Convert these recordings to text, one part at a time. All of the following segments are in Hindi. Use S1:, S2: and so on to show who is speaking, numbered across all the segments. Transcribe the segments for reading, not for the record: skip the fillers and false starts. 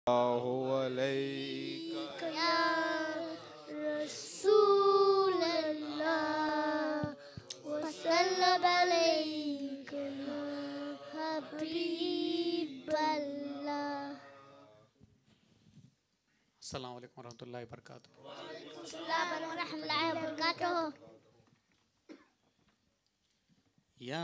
S1: अलैका
S2: या रसूल अल्लाह वसल्लम अलैका या हबीब अल्लाह।
S3: अस्सलाम वालेकुम रहमतुल्लाहि व बरकातुहू।
S2: अस्सलाम वालेकुम रहमतुल्लाहि व बरकातुहू।
S3: या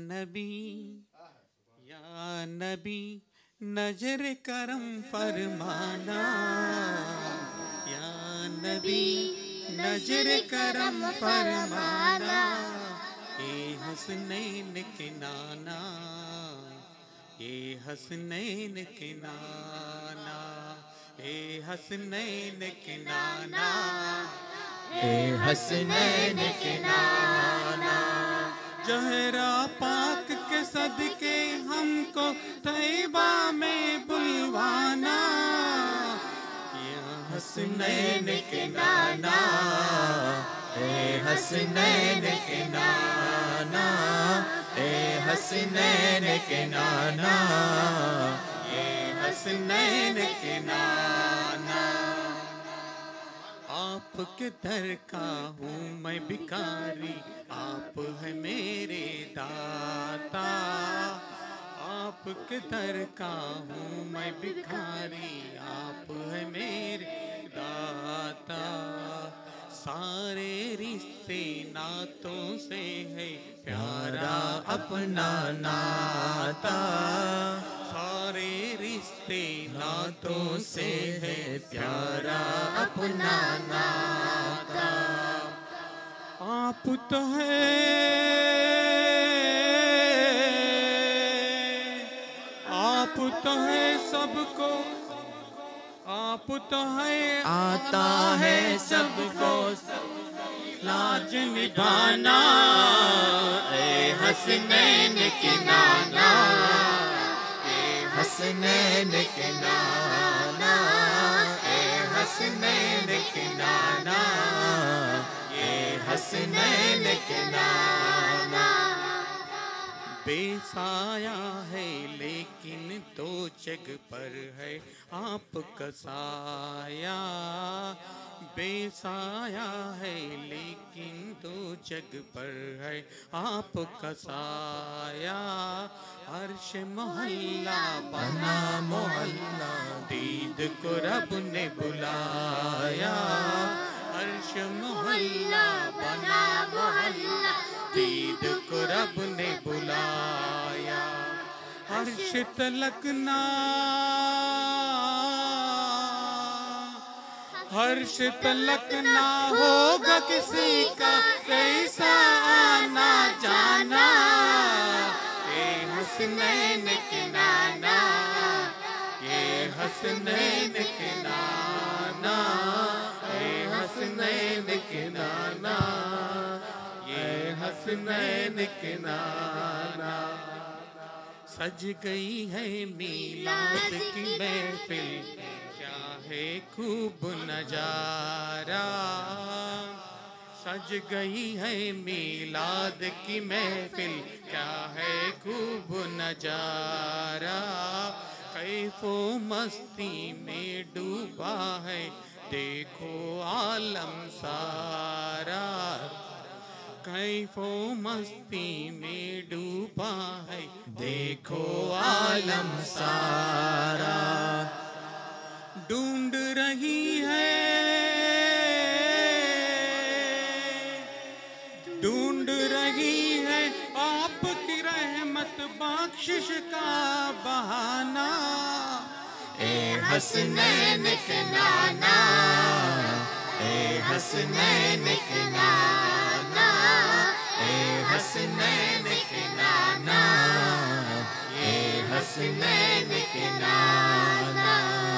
S3: नबी नजर करम फरमाना, या नबी नजर करम फरमाना, ए हसनैन के नाना, ए हसनैन के नाना, ए हसनैन के नाना,
S1: ए हसनैन के नाना।
S3: जहरा पाक के सदके हमको तैबा में बुलवाना, या हसनैन के नाना,
S1: ए हसनैन के नाना, ए हसनैन के नाना,
S3: ए हसनैन के नाना। आपके दर का हूँ मैं भिखारी, आप है मेरे दाता, आपके दर का हूँ मैं भिखारी, आप है मेरे दाता। सारे रिश्ते नातों से है प्यारा
S1: अपना नाता,
S3: सारे रिश्ते
S1: नातों से है प्यारा अपना नाता।
S3: आप तो है, आप तो है सबको, आप तो है
S1: आता है सबको
S3: लाज निभाना,
S1: ए हसनैन के नाना, ए हसनैन के नाना, ए हसनैन के नाना, ए हसनैन के नाना।
S3: बेसाया है लेकिन दो जग पर है आपका साया, बेसाया है लेकिन दो जग पर है आपका साया। अर्श मोहल्ला
S1: बना मोहल्ला
S3: दीद को रब ने बुलाया, अर्श मोहल्ला बना मोहल्ला दीद को रब ने बुलाया। अर्श तलकना, हर्ष तलकना होगा किसी का कैसा आना जाना, ए हसनैन के नाना, ये हसनैन के नाना, ए हसनैन के नाना, ये हसनैन के नाना। सज गई है मीलाद की महफिल, क्या है खूब नजारा, सज गई है मीलाद की महफिल, क्या है खूब नजारा। कैफो मस्ती में डूबा है देखो आलम सारा, कैफो मस्ती में डूबा है
S1: देखो आलम सारा।
S3: ढूंढ रही है, ढूंढ रही है आपकी रहमत बख्शिश का बहाना,
S1: ए हसनैन के नाना, ए हसनैन के नाना, ए हसनैन के नाना, ए हसनैन के नाना।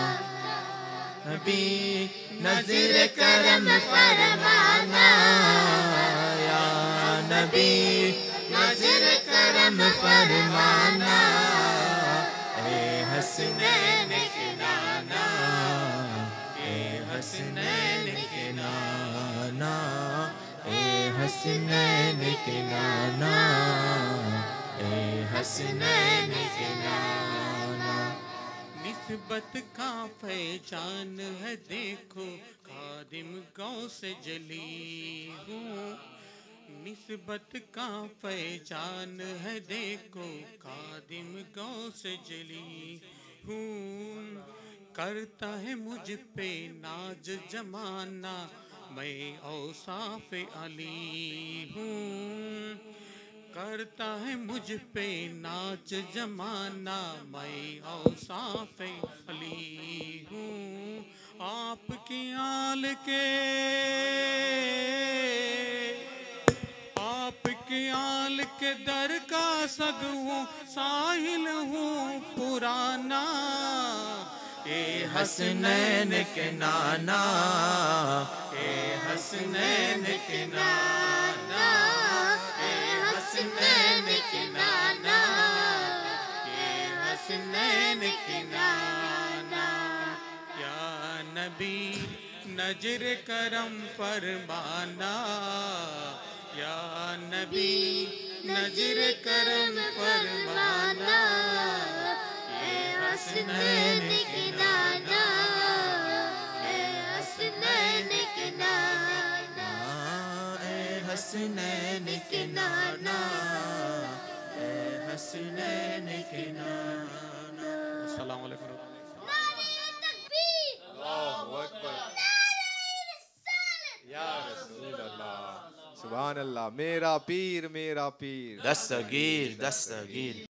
S1: नबी नज़र करम फरमाना, या नबी नज़र करम फरमाना, ए हसनैन के नाना, ए हसनैन के नाना, ए हसनैन के नाना, ए हसनैन के नाना।
S3: निस्बत का पहचान है देखो, खादिम गौ से जली हूँ। निस्बत का पहचान है देखो, खादिम गौ से जली हूँ। करता है मुझ पे नाज जमाना, मैं औसाफ अली हूँ। करता है मुझ पे नाच जमाना, मैं औसाफ अली हूँ। आपकी आल के, आपकी आल के दर का सग हूँ, साहिल हूँ पुराना। ए हसनैन के नाना, ए हसनैन के नाना, ए हसनैन के नाना, ए हसनैन के नाना। या नबी नजर करम फरमाना, या नबी नजर करम फरमाना। ए हसनैन के नाना, ए हसनैन के नाना, ए हसनैन के नाना, ए हसनैन के नाना। अस्सलाम वालेकुम।
S4: या रसूल अल्लाह, सुभान अल्लाह। मेरा पीर मेरा पीर,
S1: दस्तगीर दस्तगीर।